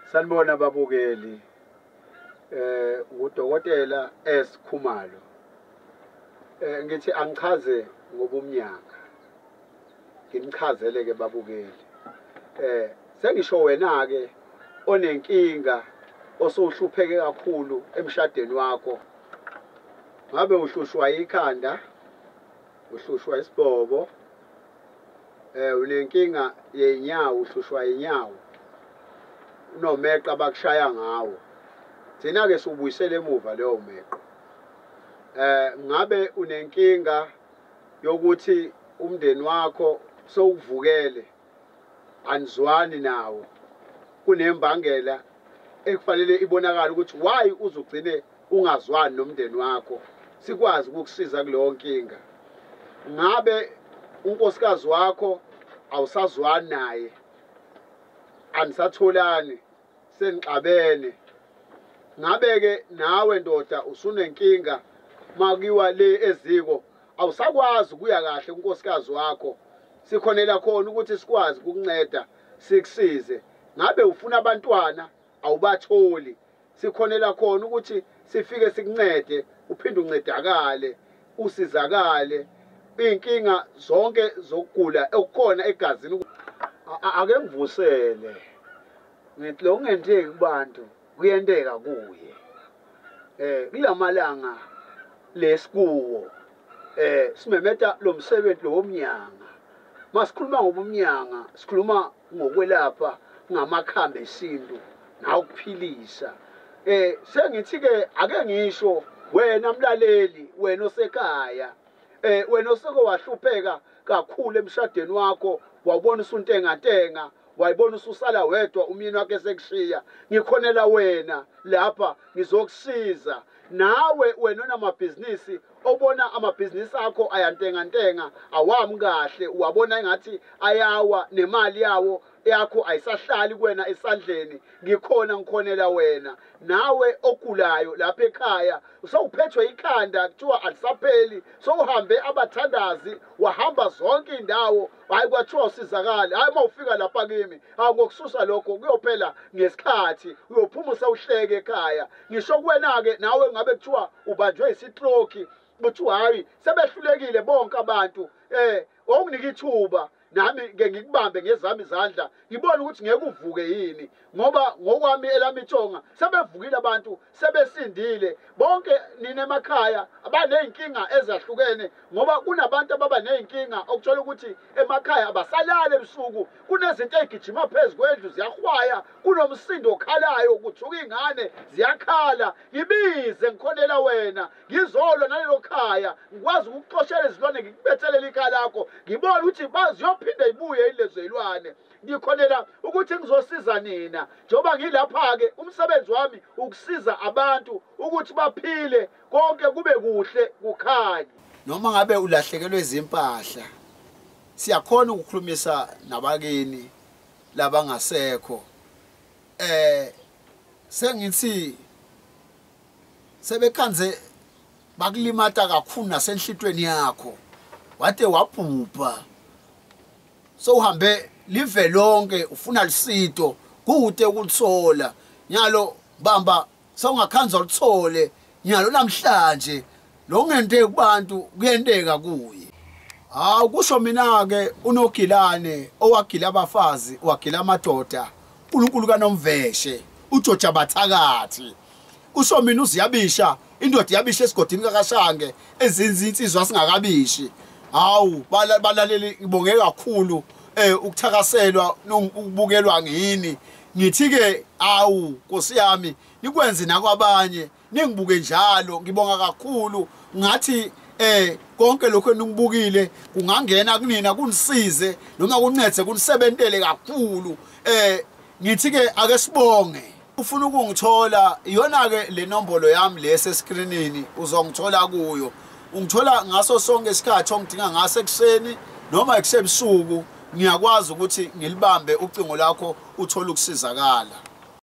Sanibona babukeli. Udokotela S Khumalo. Ngithi angichaze ngobumnyaka. Nginichazele ke babukeli. Sengisho wena ke onenkinga osowuhlupheke kakhulu emshadweni wakho. Ngabe uhlushwa ikhanda, uhlushwa isibhobo, unenkinga yenyawo, uhlushwa inyawo. Unomeqa bakushaya ngawo. Thina ke subuyisele emuva leyo meqa. Ngabe unenkinga yokuthi umndeni wakho sowuvukele anizwani nawo. Kunembangela ekufanele ibonakala ukuthi why uzugcine ungazwani nomndeni wakho. Sikwazi ukukusiza kuleyo nkinga. Ngabe unkosikazi wakho awusazwani naye. Anisatholani senixabene. Ngabe ke nawe ndoda usunenkinga makiwa le eziko awusakwazi ukuya kahle unkosikazi wakho. Sikhonela khona ukuthi sikwazi ukukunceda sikusize. Ngabe ufuna abantwana awubatholi. Sikhonela khona ukuthi sifike sikuncede uphinde uncedakale usizakale. Inkinga zonke zokugula okukhona egazini ake ngivusele. Ngithi lo ngenteki kubantu kuyenteka kuye. Kulamalanga lesikuwo simemeta lo msebenzi lo womnyanga. Masikhuluma ngobumnyanga sikhuluma ngokwelapha ngamakhambi esintu nawukuphilisa. Sengithi ke ake ngisho wena mlaleli wena osekhaya wena oseke wahlupheka kakhulu emshadweni wakho wabona usuntenga wayibona ususala wedwa umyeni wakhe esekushiya. Ngikhonela wena lapha ngizokusiza. Nawe wena onamabhizinisi obona amabhizinisi akho ayantenga awami kahle uwabona engathi ayawa nemali yawo yakho ayisahlali kuwena esandleni. Ngikhonela wena. Nawe ogulayo lapha ekhaya usawuphethwe ikhanda kuthiwa alisapheli sowuhambe abathandazi wahamba zonke indawo hayi kwathiwa usizakala. Hayi mawufika lapha kimi ngokususa lokho kuyophela ngesikhathi uyophuma usawuhleke ekhaya. Ngisho kuwena ke nawe ngabe kuthiwa ubanjwe istroke kuthiwa hayi sebehlulekile bonke abantu okunike ithuba nami ke ngikubambe ngezami izandla ngibona ukuthi ngeke uvuke yini ngoba ngokwami elami ithonga sebevukile abantu sebesindile bonke nina emakhaya abaneyinkinga ezahlukene ngoba kunabantu ababa neyinkinga okuthola ukuthi emakhaya abasalale ebusuku kunezinto ezigijima phezulu kwendlu ziyahwaya kunomsindo okhalayo kuthuka ingane ziyakhala. Ngibize ngikhonela wena ngizolwa nalelo khaya ngikwazi ukuxoshela izilwane ngikubethelele ikhala lakho ngibona ukuthi baziyophinde ibuye ilezilwane. Ngikhonela ukuthi ngizosiza nina njengoba ngilapha ke umsebenzi wami ukusiza abantu ukuthi baphile konke kube kuhle kukhanye. Noma ngabe ulahlekelwe izimpahla siyakhona ukukhulumisa nabakini labangasekho. Sengithi sebekhanze bakulimata kakhulu nasenhlitweni yakho wade wabhubha sowuhambe live lonke ufuna lisito kude ukulithola nyalo bamba sawungakhanza ulithole nyalo namhlanje lo ngenteke kubantu kuyenteka kuye. Kusho mina ke unogilane owagila abafazi wagila amadoda uNkulunkulu kaNomveshe uJoja Bathakathi. Kusho mina uziyabisha indoda yabisha esigodini kaKashange ezinzi insizwa singakabishi. Balaleli ngibonge kakhulu ukuthakaselwa ukubukelwa ngini. Ngithi ke Nkosi yami nikwenze nakwabanye ningibuke njalo ngibonga kakhulu ngathi konke lokho eningibukile kungangena kunina kunisize noma kuncede kunisebentele kakhulu. Ngithi ke ake sibonge. Ufuna ukungithola iyona ke le nombolo yami lese screenini uzongithola kuyo. Ungithola ngaso sonke isikhathi ongidinga ngaso ekseni noma ebusuku ngiyakwazi ukuthi ngilibambe ucingo lakho uthola ukusizakala.